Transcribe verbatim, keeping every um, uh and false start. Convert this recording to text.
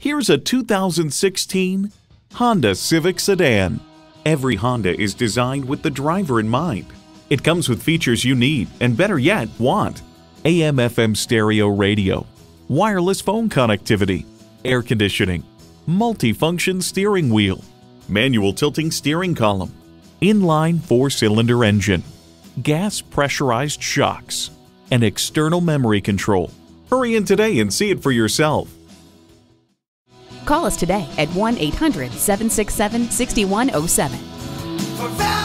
Here's a two thousand sixteen Honda Civic Sedan. Every Honda is designed with the driver in mind. It comes with features you need, and better yet, want. A M F M stereo radio, wireless phone connectivity, air conditioning, multi-function steering wheel, manual tilting steering column, inline four-cylinder engine, gas pressurized shocks, and external memory control. Hurry in today and see it for yourself. Call us today at one eight hundred, seven six seven, six one zero seven.